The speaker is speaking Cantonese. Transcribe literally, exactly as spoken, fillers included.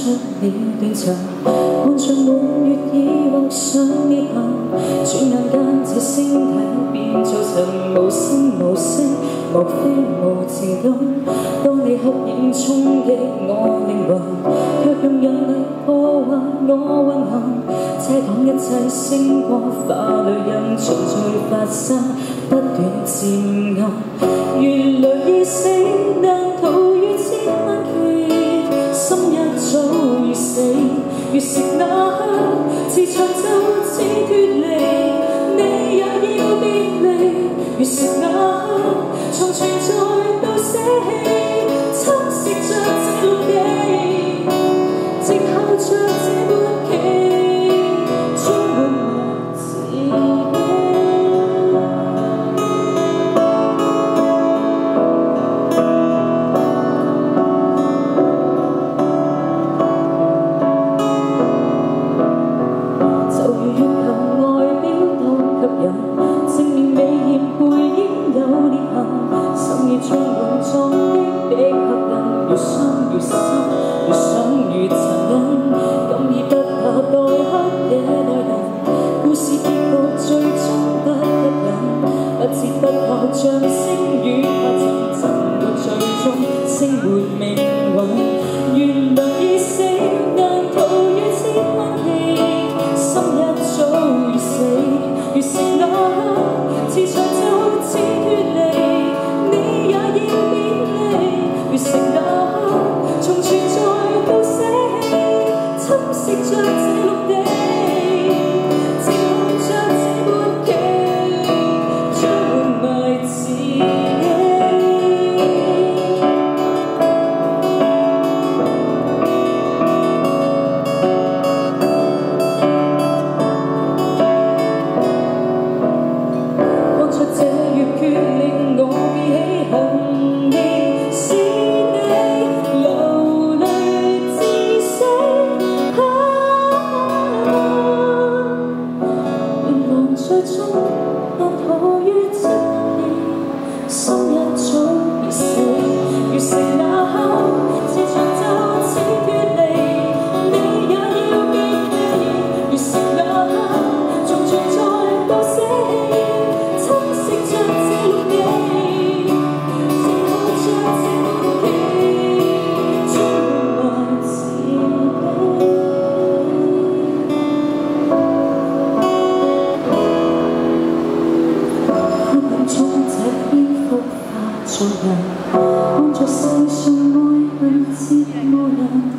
出了斷腸，看着滿月已畫上裂痕，轉眼間這星體變做塵，無聲無息，無非無情感。當你黑影衝擊我靈魂，卻用眼淚破壞我運行，遮擋一切星光化淚印，循序發生，不斷漸暗。如淚已死，但逃於千萬期，心一早已死，越是那刻，似長洲似脫離，你也要別離。越是那刻，從存在到捨棄，侵蝕着這陸地，靜候着這末期，充滿我自己。就如月球外表都吸引，正面美豔背影有裂痕，心已充滿撞擊的吸引，越傷越深，越想越殘忍，今已不怕待黑夜來臨，故事結局最終不吸引，不折不扣像星與白塵，沉沒最終星沒命運。原來已死，但逃於千萬期，心一早已死，越是那刻，似長洲似脫離，你也要別離。越是那刻，從存在到捨棄，侵蝕着這陸地，靜候着這末期，將活埋自己。最終不可於真理，心一早已死，越是那刻，似長洲似脫離，你也要別離。越是那刻，從存在到捨棄，侵蝕着這陸地，靜候着這末期，將活埋自己。做人，看着世上愛恨折磨人。